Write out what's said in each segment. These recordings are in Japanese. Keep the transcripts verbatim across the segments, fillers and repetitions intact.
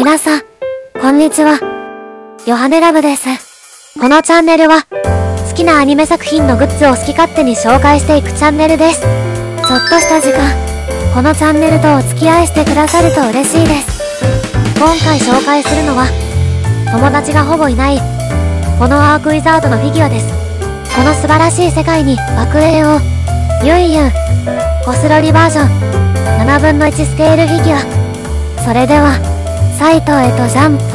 皆さん、こんにちは。ヨハネラブです。このチャンネルは、好きなアニメ作品のグッズを好き勝手に紹介していくチャンネルです。ちょっとした時間、このチャンネルとお付き合いしてくださると嬉しいです。今回紹介するのは、友達がほぼいない、このアークウィザードのフィギュアです。この素晴らしい世界に爆影を、ユンユン、コスロリバージョン、ななぶんのいちスケールフィギュア。それでは、サイトへとジャンプ。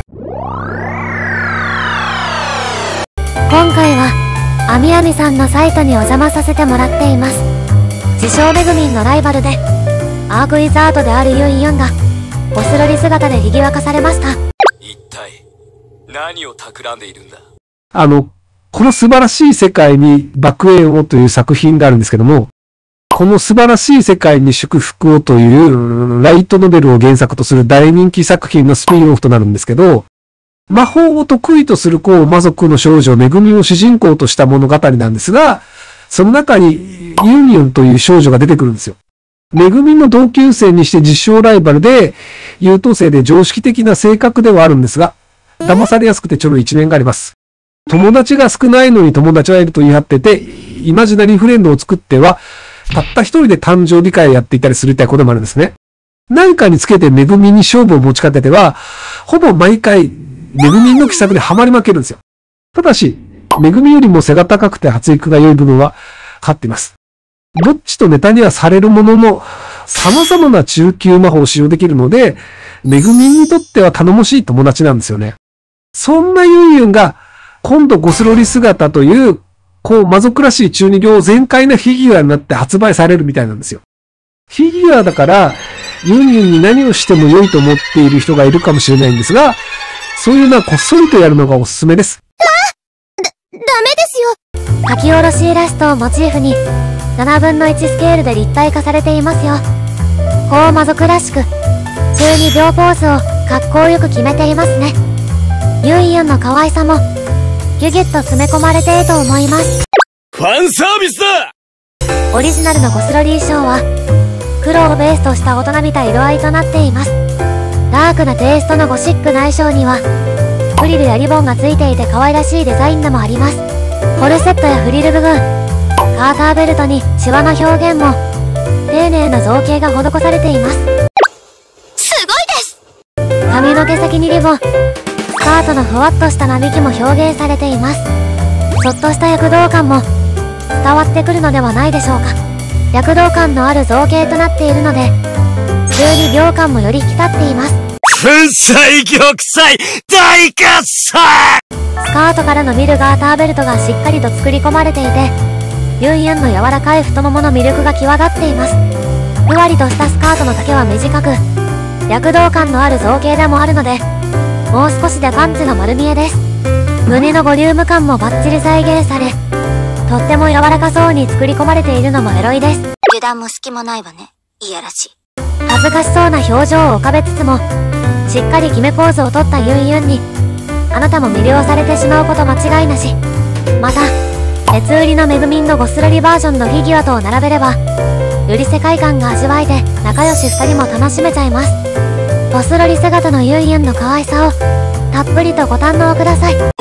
今回は、アミアミさんのサイトにお邪魔させてもらっています。自称メグミンのライバルで、アークウィザードであるユンユンが、コスロリ姿でフィギュア化されました。 一体、何を企んでいるんだ？ あの、この素晴らしい世界に爆影をという作品があるんですけども、この素晴らしい世界に祝福をというライトノベルを原作とする大人気作品のスピンオフとなるんですけど、魔法を得意とする子魔族の少女めぐみを主人公とした物語なんですが、その中にユンユンという少女が出てくるんですよ。めぐみの同級生にして自称ライバルで、優等生で常識的な性格ではあるんですが、騙されやすくてちょろい一面があります。友達が少ないのに友達はいると言い張ってて、イマジナリーフレンドを作っては、たった一人で誕生日会をやっていたりするみたいなこともあるんですね。何かにつけてめぐみに勝負を持ちかけては、ほぼ毎回、めぐみの奇策でハマり負けるんですよ。ただし、めぐみよりも背が高くて発育が良い部分は、勝っています。どっちとネタにはされるものの、様々な中級魔法を使用できるので、めぐみにとっては頼もしい友達なんですよね。そんなユンユンが、今度ゴスロリ姿という、こう魔族らしい中二病全開なフィギュアになって発売されるみたいなんですよ。フィギュアだから、ユンユンに何をしても良いと思っている人がいるかもしれないんですが、そういうのはこっそりとやるのがおすすめです。 あだ、ダメですよ。書き下ろしイラストをモチーフに、ななぶんのいちスケールで立体化されていますよ。こう魔族らしく、中二病ポーズを格好よく決めていますね。ユンユンの可愛さも、ギュギュッと詰め込まれていると思います。 ファンサービスだ！ オリジナルのコスロリ衣装は、黒をベースとした大人びた色合いとなっています。ダークなテイストのゴシックな衣装には、フリルやリボンがついていて可愛らしいデザインでもあります。コルセットやフリル部分、カーターベルトにシワの表現も、丁寧な造形が施されています。すごいです！髪の毛先にリボン、スカートのふわっとしたなびきも表現されています。ちょっとした躍動感も伝わってくるのではないでしょうか。躍動感のある造形となっているので、中二病感もより引き立っています。 粉砕玉砕大喝采！ スカートからのビルガーターベルトがしっかりと作り込まれていて、ユンユンの柔らかい太ももの魅力が際立っています。ふわりとしたスカートの丈は短く、躍動感のある造形でもあるので、もう少しでパンツが丸見えです。胸のボリューム感もバッチリ再現され、とっても柔らかそうに作り込まれているのもエロいです。 油断も隙もないわね。いやらしい。 恥ずかしそうな表情を浮かべつつも、しっかり決めポーズをとったユンユンに、あなたも魅了されてしまうこと間違いなし。また、別売りのメグミンのゴスロリバージョンのフィギュアと並べれば、より世界観が味わえて仲良し二人も楽しめちゃいます。ゴスロリ姿のユンユンの可愛さを、たっぷりとご堪能ください。 だって、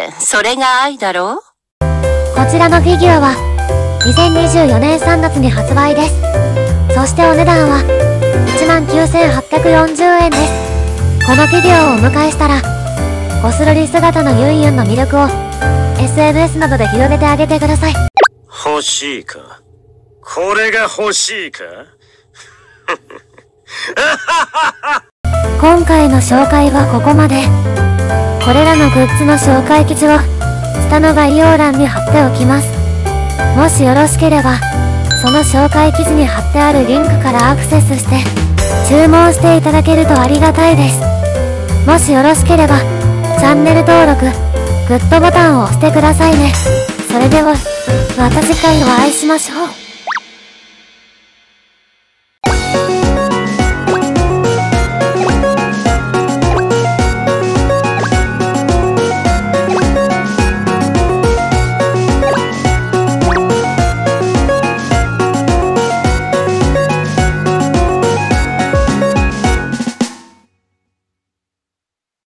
それが愛だろ？ こちらのフィギュアは、にせんにじゅうよねんさんがつに発売です。そしてお値段は、いちまんきゅうせんはっぴゃくよんじゅうえんです。このフィギュアをお迎えしたら、ゴスロリ姿のユンユンの魅力を、エスエヌエス などで広げてあげてください。 欲しいか？これが欲しいか？ 今回の紹介はここまで。これらのグッズの紹介記事を下の概要欄に貼っておきます。もしよろしければ、その紹介記事に貼ってあるリンクからアクセスして注文していただけるとありがたいです。もしよろしければ、チャンネル登録、グッドボタンを押してくださいね。それでは、また次回お会いしましょう。